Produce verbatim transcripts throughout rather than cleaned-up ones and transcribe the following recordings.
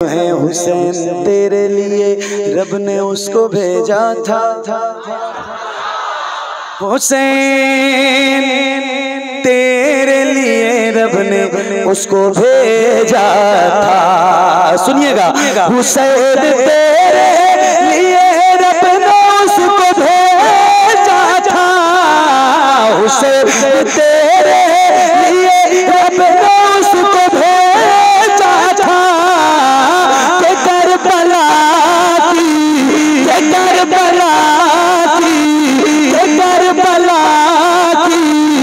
है हुसैन तेरे लिए रब ने उसको भेजा था। हुसैन तेरे लिए रब ने उसको भेजा था। सुनिएगा, हुसैन तेरे लिए रब ने उसको भेजा था। हुसैन तेरे लिए रब ने उसको भेजा था। के करबला की, के करबला की, के करबला की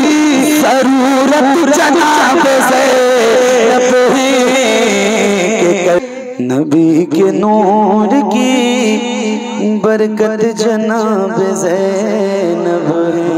जरूरत जनाब ज़ैनब है। नबी के नूर की बरकत जनाब ज़ैनब है।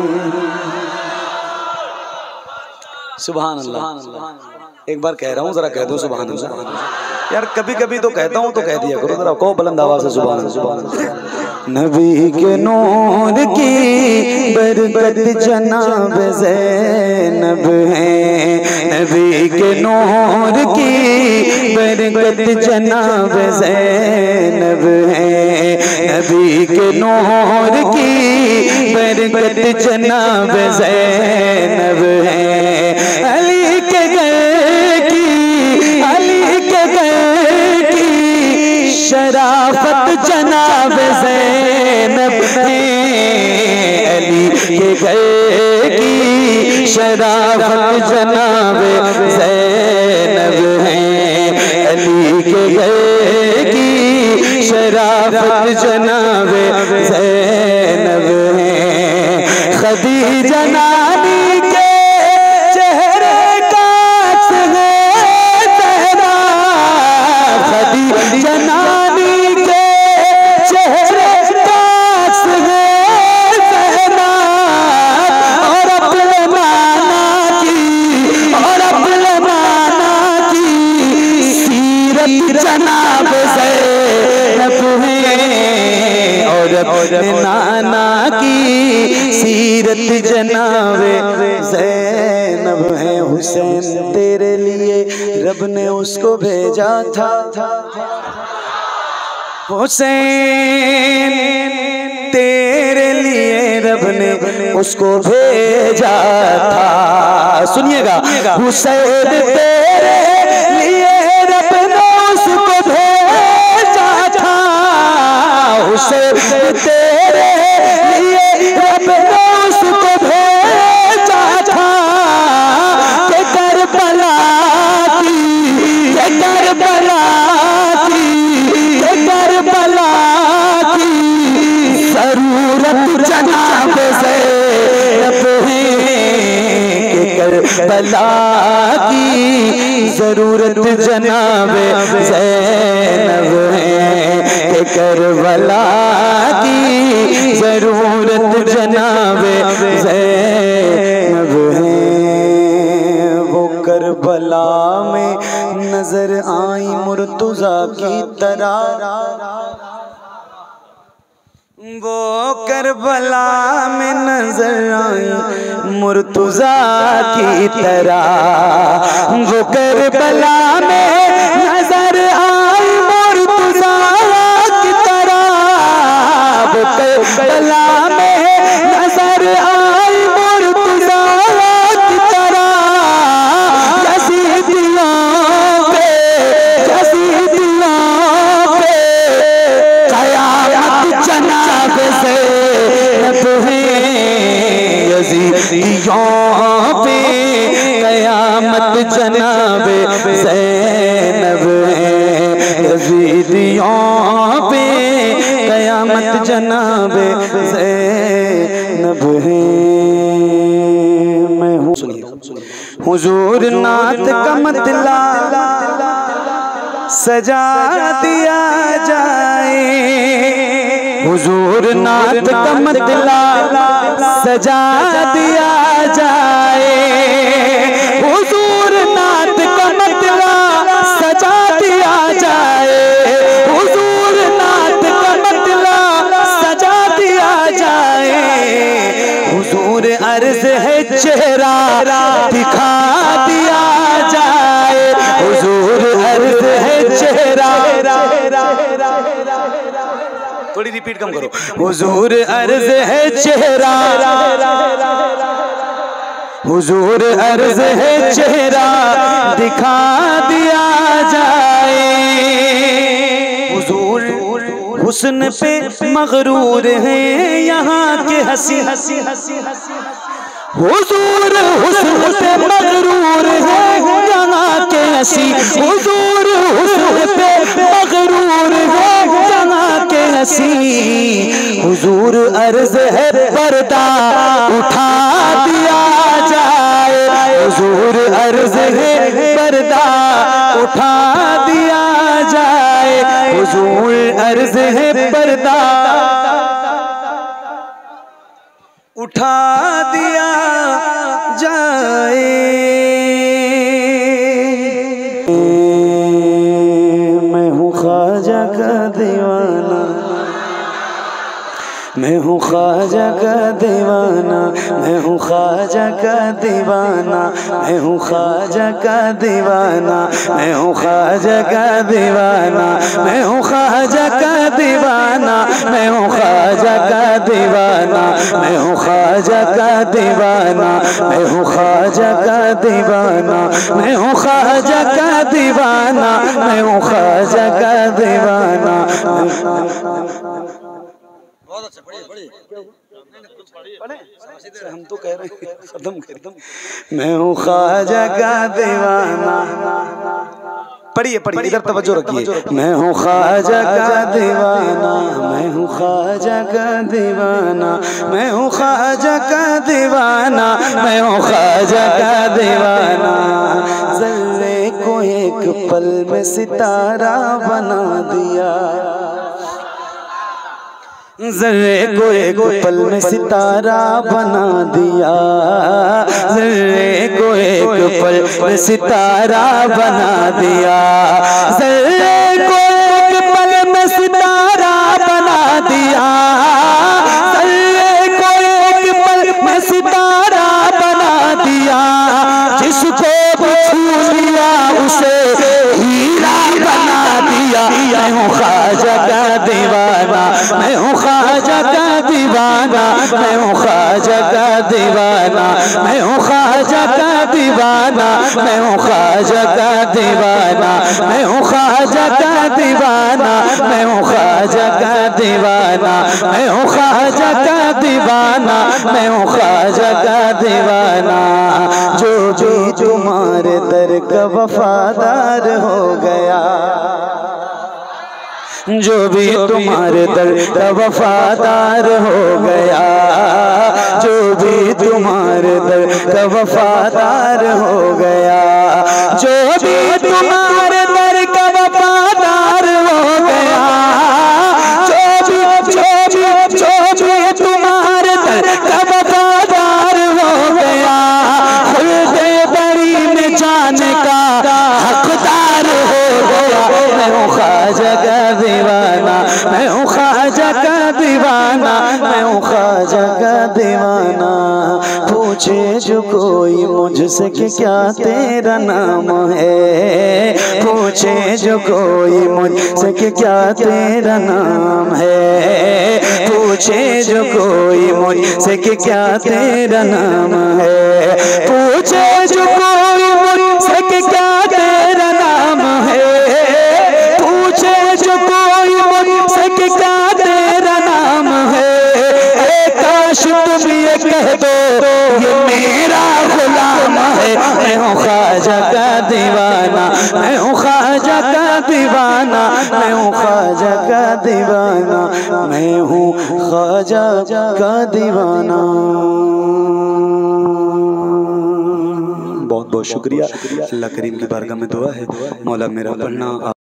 सुभान अल्लाह। एक बार कह रहा हूँ, जरा कह दो सुभान अल्लाह। यार कभी कभी तो कहता हूँ तो कह दिया करो, जरा को बुलंद आवाज़ से सुभान अल्लाह। नबी के नूर की बरकत जनाब ज़ैनब है। नबी के नूर की बरकत जनाब ज़ैनब है। नबी के नूर की बरकत जनाब ज़ैनब है। अली के घर की, अली के घर की शराफत जनाब ज़ैनब है। अली के घर की शराफत जनाब ज़ैनब है। अली के घर की शराफत जनाब ज़ैनब है। खदीजा नानी के चेहरे का अक्स है ज़हरा। खदीजा नानी के चेहरे का अक्स है ज़हरा। और अपने नाना की, और अपने नाना की सीरत जनाब ज़ैनब है। और अपने नाना की सीरत जनाब ज़ैनब है। हुसैन तेरे लिए रब ने उसको भेजा था। हुसैन तेरे लिए रब ने उसको भेजा था। सुनिएगा, हुसैन तेरे लिए रब ने उसको भेजा था। हुसैन तेरे लिए रब ने उसको भेजा था। के करबला की, के करबला की, के करबला की जरूरत जनाब ज़ैनब है। के करबला की जरूरत जनाब ज़ैनब है। के करबला की जरूरत जनाब ज़ैनब है। वो करबला में नजर आई मुर्तज़ा की तरह। वो करबला में नजर आई मुर्तज़ा की तरह। वो करबला में नजर आई मुर्तज़ा की तरह। वो करबला में नजर आई मुर्तज़ा की तरह। यज़ीदियों पे, यज़ीदियों पे क़यामत जनाब ज़ैनब है। यज़ीदियों पे क़यामत जनाब ज़ैनब है। यज़ीदियों पे क़यामत जनाब ज़ैनब है। मैं हूँ, हुजूर नात का मतला सजा दिया जाए। हुजूर नात का मतला सजा दिया जाए। हुजूर नात का मतला सजा दिया जाए। हुजूर नात का मतला सजा दिया जाए। हुजूर अर्ज़ है चेहरा दिखा दिया जाए। हुजूर अर्ज़ है चेहरा चेहरा, थोड़ी रिपीट कम करो। हुजूर अर्ज है चेहरा, हुजूर अर्ज है चेहरा दिखा दिया जाए। हुजूर हुस्न पे मगरूर है यहाँ के हंसी हंसी हंसी हंसी, हुजूर हुस्न पे मगरूर है यहाँ के हंसी, हुजूर हुस्न पे मगरूर है यहाँ के हंसी। हुजूर अर्ज है पर्दा उठा दिया जाए, हुजूर अर्ज है पर्दा उठा दिया जाए, हुजूर अर्ज है पर्दा उठा दिया जाए। मैं हूँ ख्वाजा का दीवाना, मैं हूँ ख्वाजा का दीवाना, मैं हूँ ख्वाजा का दीवाना, मैं हूँ ख्वाजा का दीवाना, मैं हूँ ख्वाजा का दीवाना, मैं हूँ ख्वाजा का दीवाना, मैं हूँ ख्वाजा का दीवाना, मैं हूँ ख्वाजा का दीवाना, मैं हूँ ख्वाजा का दीवाना, मैं हूँ ख्वाजा का दीवाना, मैं हूँ ख्वाजा का दीवाना। बहुत अच्छा, पढ़िए पढ़िए, हम तो कह रहे हैं खत्म खत्म। मैं हूँ ख्वाजा का दीवाना, पढ़िए पढ़िए, इधर तवज्जो रखिए। मैं हूँ ख्वाजा का दीवाना, मैं हूँ ख्वाजा का दीवाना, मैं हूँ ख्वाजा का दीवाना, मैं हूँ ख्वाजा का दीवाना। ज़र्रे को एक पल में सितारा बना दिया, ज़र्रे को एक पल में सितारा बना दिया, ज़र्रे को एक पल में सितारा बना दिया, ज़र्रे को एक पल में सितारा बना दिया, ज़र्रे को एक पल में सितारा बना दिया। जिसको भी छू लिया उसे हीरा बना दिया। मैं हूँ ख्वाजा का दीवाना, मैं हूँ ख्वाजा का दीवाना, मैं हूँ ख्वाजा का दीवाना, मैं हूँ ख्वाजा का दीवाना, मैं हूँ ख्वाजा का दीवाना, मैं हूँ ख्वाजा का दीवाना, मैं हूँ ख्वाजा का दीवाना, मैं हूँ ख्वाजा का दीवाना, मैं हूँ ख्वाजा का दीवाना। जो भी तुम्हारे दर का वफादार हो गया, जो भी तुम्हारे दर का वफादार हो गया, जो भी तुम्हारे दर का वफादार हो गया, जो भी तुम्हारे दर का वफादार हो गया, जो भी जो भी जो भी तुम्हारे दर का वफादार हो गया, खुल्दे बरी में जाने का हकदार हो गया। मैं हूँ ख्वाजा का दीवाना, मैं हूँ ख्वाजा का दीवाना, मैं हूँ ख्वाजा का दीवाना। पूछे जो कोई मुझसे कि क्या तेरा नाम है, पूछे जो कोई मुझसे कि क्या तेरा नाम है, पूछे जो कोई मुझसे कि क्या तेरा नाम है, पूछे जो कोई मुझसे कि क्या तेरा नाम है, पूछे जो कोई मुझसे कि क्या तेरा नाम है। एक काश तुम ये कह दो ये मेरा गुलाम है। मैं हूँ ख्वाजा का दीवाना, मैं हूँ ख्वाजा का दीवाना, मैं हूँ ख्वाजा का दीवाना, मैं हूँ ख्वाजा का दीवाना। बहुत बहुत शुक्रिया। अल्लाह करीम की बारगाह में दुआ है, मौला मेरा पढ़ना